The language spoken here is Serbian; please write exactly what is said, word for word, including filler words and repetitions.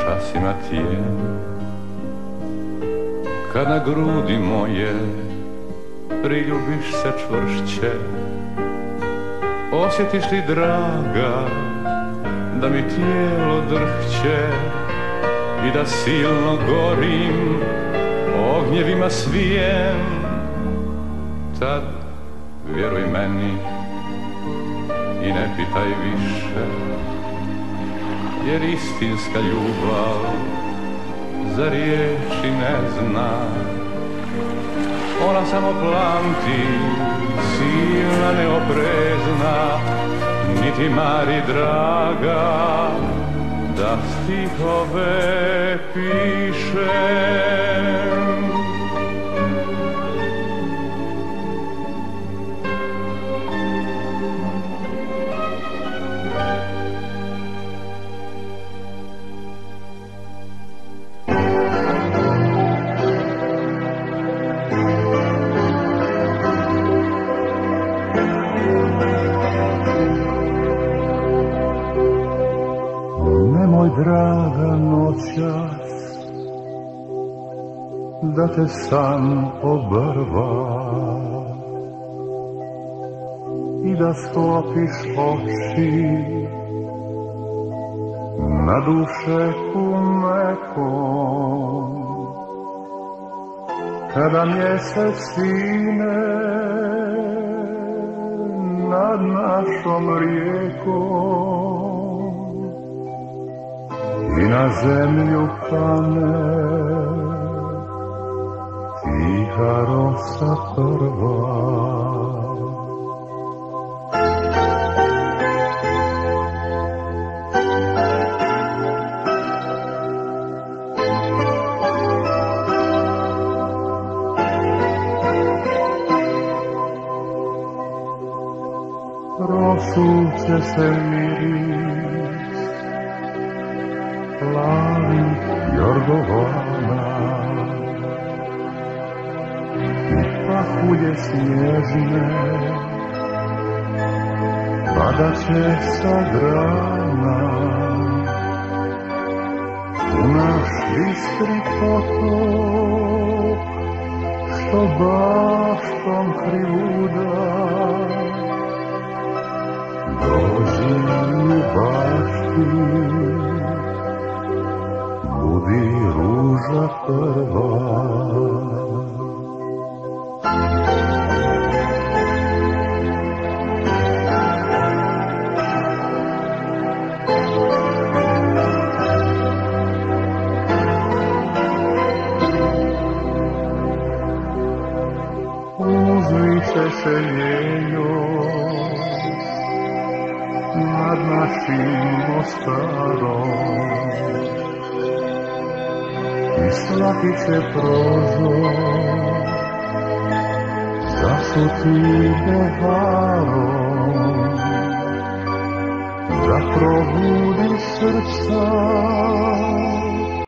čas ima tijen, kad na grudi moje priljubiš se čvršće. Osjetiš li, draga, da mi tijelo drhće i da silno gorim ognjevima svijem, tad vjeruj meni i ne pitaj više, jer istinska ljubav za riječi ne zna. Ona samo plamti, silna, neoprezna, niti mari, draga, da stihove pišem. Draga, noćas da te san obrva i da sklopiš oči na dušeku mekom, kada mjesec sine nad našom rijekom i na zemlju pane tiha rosa prva. Prosuće se miris plavih jorgovana i pahulje snježne padat će sa grana u naš bistri potok, što baštom krivuda. Dođi u bašti, budi ruža prva. Uzviše se njenjo nad našim Mostarom i svaki će prozor zasuti beharom, da probudi srca